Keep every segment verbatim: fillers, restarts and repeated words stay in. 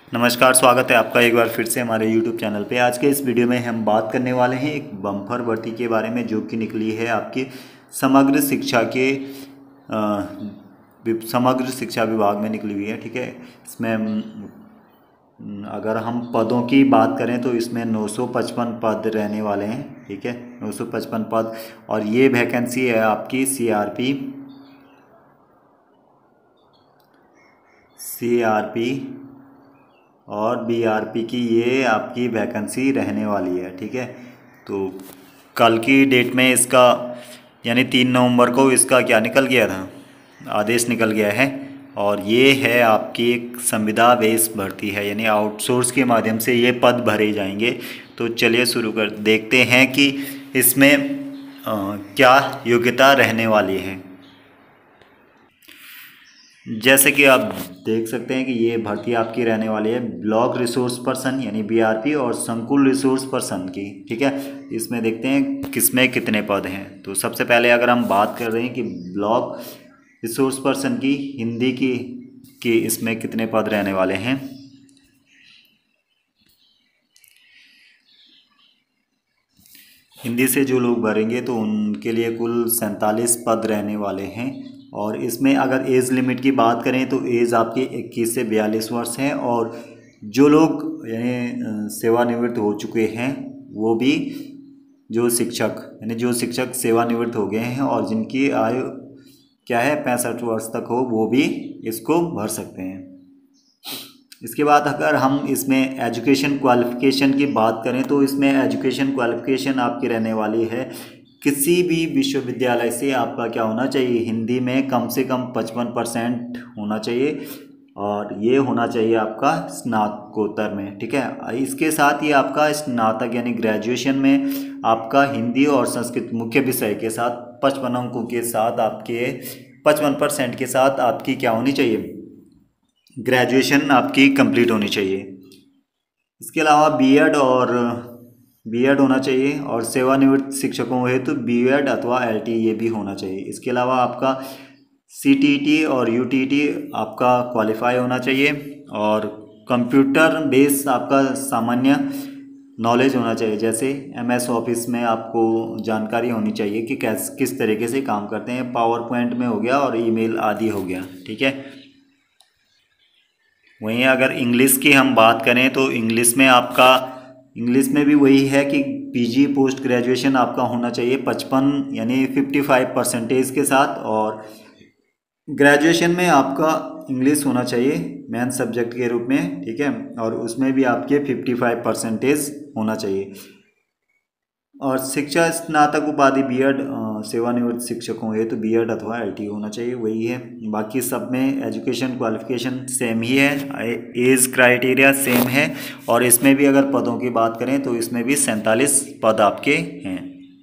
नमस्कार, स्वागत है आपका एक बार फिर से हमारे यूट्यूब चैनल पे। आज के इस वीडियो में हम बात करने वाले हैं एक बम्पर भर्ती के बारे में जो कि निकली है आपकी समग्र शिक्षा के अ, वि- समग्र शिक्षा विभाग में निकली हुई है। ठीक है, इसमें हम, अगर हम पदों की बात करें तो इसमें नौ सौ पचपन पद रहने वाले हैं। ठीक है, नौ सौ पचपन पद, और ये वैकेंसी है आपकी C R P C R P और बीआरपी की ये आपकी वैकेंसी रहने वाली है। ठीक है, तो कल की डेट में इसका यानी तीन नवंबर को इसका क्या निकल गया था, आदेश निकल गया है। और ये है आपकी एक संविदा बेस भर्ती है, यानी आउटसोर्स के माध्यम से ये पद भरे जाएंगे। तो चलिए शुरू कर देखते हैं कि इसमें अ, क्या योग्यता रहने वाली है। जैसे कि आप देख सकते हैं कि ये भर्ती आपकी रहने वाली है ब्लॉक रिसोर्स पर्सन यानी बीआरपी और संकुल रिसोर्स पर्सन की। ठीक है, इसमें देखते हैं किसमें कितने पद हैं। तो सबसे पहले अगर हम बात कर रहे हैं कि ब्लॉक रिसोर्स पर्सन की हिंदी की कि इसमें कितने पद रहने वाले हैं। हिंदी से जो लोग भरेंगे तो उनके लिए कुल सैंतालीस पद रहने वाले हैं। और इसमें अगर एज लिमिट की बात करें तो एज आपकी इक्कीस से बयालीस वर्ष है। और जो लोग यानी सेवानिवृत्त हो चुके हैं वो भी, जो शिक्षक यानी जो शिक्षक सेवानिवृत्त हो गए हैं और जिनकी आयु क्या है पैंसठ वर्ष तक हो, वो भी इसको भर सकते हैं। इसके बाद अगर हम इसमें एजुकेशन क्वालिफिकेशन की बात करें तो इसमें एजुकेशन क्वालिफिकेशन आपकी रहने वाली है किसी भी विश्वविद्यालय से आपका क्या होना चाहिए, हिंदी में कम से कम पचपन परसेंट होना चाहिए। और ये होना चाहिए आपका स्नातकोत्तर में। ठीक है, इसके साथ ही आपका स्नातक यानी ग्रेजुएशन में आपका हिंदी और संस्कृत मुख्य विषय के साथ पचपन अंकों के साथ आपके पचपन परसेंट के साथ आपकी क्या होनी चाहिए, ग्रेजुएशन आपकी कंप्लीट होनी चाहिए। इसके अलावा बीएड और बीएड होना चाहिए, और सेवानिवृत्त शिक्षकों हेतु बीएड अथवा एलटी ये भी होना चाहिए। इसके अलावा आपका सीटीटी और यूटीटी आपका क्वालिफाई होना चाहिए, और कंप्यूटर बेस आपका सामान्य नॉलेज होना चाहिए। जैसे एमएस ऑफिस में आपको जानकारी होनी चाहिए कि कैस किस तरीके से काम करते हैं, पावर पॉइंट में हो गया और ईमेल आदि हो गया। ठीक है, वहीं अगर इंग्लिश की हम बात करें तो इंग्लिश में आपका इंग्लिश में भी वही है कि पीजी पोस्ट ग्रेजुएशन आपका होना चाहिए पचपन यानी पचपन परसेंटेज के साथ। और ग्रेजुएशन में आपका इंग्लिश होना चाहिए मेन सब्जेक्ट के रूप में। ठीक है, और उसमें भी आपके पचपन परसेंटेज होना चाहिए। और शिक्षा स्नातक उपाधि बीएड सेवानिवृत्त शिक्षकों है तो बीएड अथवा एलटी होना चाहिए, वही है। बाकी सब में एजुकेशन क्वालिफिकेशन सेम ही है, एज क्राइटेरिया सेम है। और इसमें भी अगर पदों की बात करें तो इसमें भी सैंतालीस पद आपके हैं।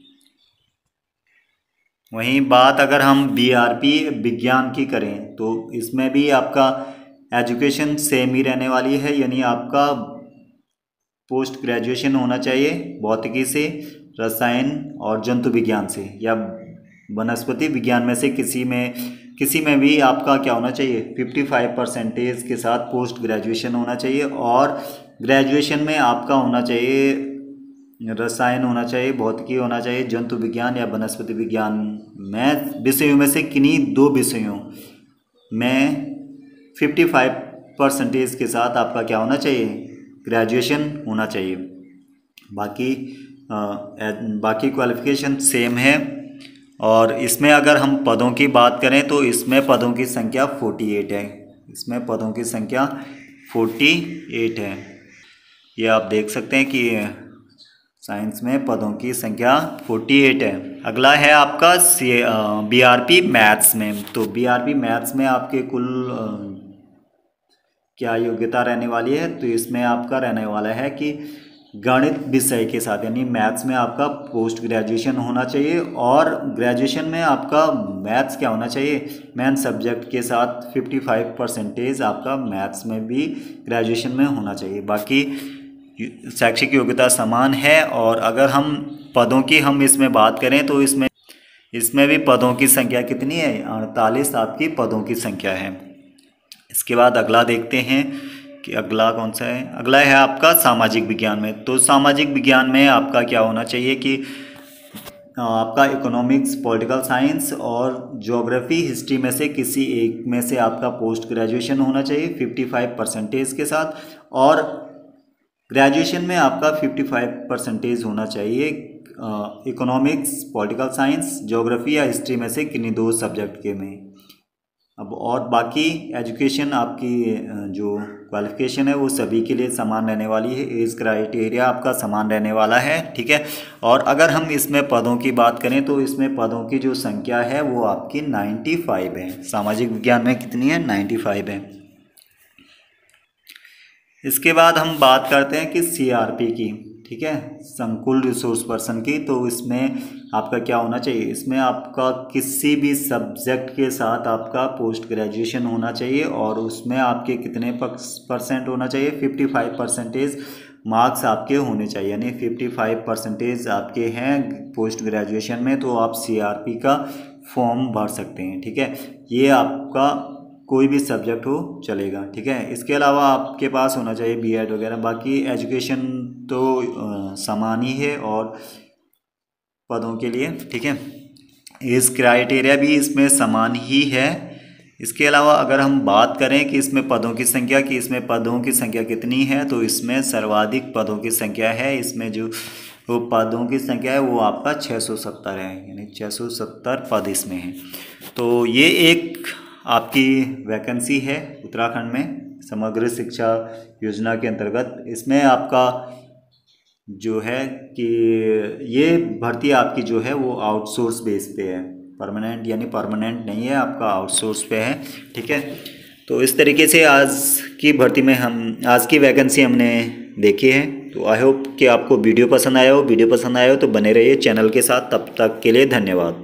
वहीं बात अगर हम बीआरपी विज्ञान की करें तो इसमें भी आपका एजुकेशन सेम ही रहने वाली है, यानी आपका पोस्ट ग्रेजुएशन होना चाहिए भौतिकी से, रसायन और जंतु विज्ञान से, या वनस्पति विज्ञान में से किसी में किसी में भी आपका क्या होना चाहिए, पचपन परसेंटेज के साथ पोस्ट ग्रेजुएशन होना चाहिए। और ग्रेजुएशन में आपका होना चाहिए रसायन होना चाहिए, भौतिकी होना चाहिए, जंतु विज्ञान या वनस्पति विज्ञान में विषयों में से किन्हीं दो विषयों में पचपन परसेंटेज के साथ आपका क्या होना चाहिए, ग्रेजुएशन होना चाहिए। बाकी आ, बाकी क्वालिफिकेशन सेम है। और इसमें अगर हम पदों की बात करें तो इसमें पदों की संख्या अड़तालीस है। इसमें पदों की संख्या अड़तालीस है, ये आप देख सकते हैं कि साइंस में पदों की संख्या अड़तालीस है। अगला है आपका सी बीआरपी मैथ्स में। तो बीआरपी मैथ्स में आपके कुल आ, क्या योग्यता रहने वाली है, तो इसमें आपका रहने वाला है कि गणित विषय के साथ यानी मैथ्स में आपका पोस्ट ग्रेजुएशन होना चाहिए। और ग्रेजुएशन में आपका मैथ्स क्या होना चाहिए, मेन सब्जेक्ट के साथ पचपन परसेंटेज आपका मैथ्स में भी ग्रेजुएशन में होना चाहिए। बाकी शैक्षिक योग्यता समान है। और अगर हम पदों की हम इसमें बात करें तो इसमें इसमें भी पदों की संख्या कितनी है, अड़तालीस आपकी पदों की संख्या है। इसके बाद अगला देखते हैं कि अगला कौन सा है, अगला है आपका सामाजिक विज्ञान में। तो सामाजिक विज्ञान में आपका क्या होना चाहिए कि आपका इकोनॉमिक्स, पॉलिटिकल साइंस और ज्योग्राफी, हिस्ट्री में से किसी एक में से आपका पोस्ट ग्रेजुएशन होना चाहिए पचपन परसेंटेज के साथ, और ग्रेजुएशन में आपका पचपन परसेंटेज होना चाहिए इकोनॉमिक्स, पॉलिटिकल साइंस, ज्योग्राफी या हिस्ट्री में से किन्हीं दो सब्जेक्ट के में। अब और बाकी एजुकेशन आपकी जो क्वालिफिकेशन है वो सभी के लिए समान रहने वाली है, एज क्राइटेरिया आपका समान रहने वाला है, ठीक है। और अगर हम इसमें पदों की बात करें तो इसमें पदों की जो संख्या है वो आपकी पचानवे है। सामाजिक विज्ञान में कितनी है? पचानवे है। इसके बाद हम बात करते हैं कि सीआरपी की, ठीक है, संकुल रिसोर्स पर्सन की। तो इसमें आपका क्या होना चाहिए? इसमें आपका किसी भी सब्जेक्ट के साथ आपका पोस्ट ग्रेजुएशन होना चाहिए और उसमें आपके कितने परसेंट होना चाहिए? पचपन परसेंटेज मार्क्स आपके होने चाहिए, यानी पचपन परसेंटेज आपके हैं पोस्ट ग्रेजुएशन में तो आप सीआरपी का फॉर्म भर सकते हैं, ठीक है। ये आपका कोई भी सब्जेक्ट हो चलेगा, ठीक है। इसके अलावा आपके पास होना चाहिए बीएड वगैरह। बाकी एजुकेशन तो आ, समान ही है और पदों के लिए, ठीक है। एज क्राइटेरिया भी इसमें समान ही है। इसके अलावा अगर हम बात करें कि इसमें पदों की संख्या कि इसमें पदों की संख्या कितनी है, तो इसमें सर्वाधिक पदों की संख्या है। इसमें जो वो पदों की संख्या है वो आपका छः सौ सत्तर है, यानी छः सौ सत्तर पद इसमें हैं। तो ये एक आपकी वैकेंसी है उत्तराखंड में समग्र शिक्षा योजना के अंतर्गत। इसमें आपका जो है कि ये भर्ती आपकी जो है वो आउटसोर्स बेस पे है, परमानेंट यानी परमानेंट नहीं है, आपका आउटसोर्स पे है, ठीक है। तो इस तरीके से आज की भर्ती में हम आज की वैकेंसी हमने देखी है। तो आई होप कि आपको वीडियो पसंद आया हो। वीडियो पसंद आया हो तो बने रहिए चैनल के साथ। तब तक के लिए धन्यवाद।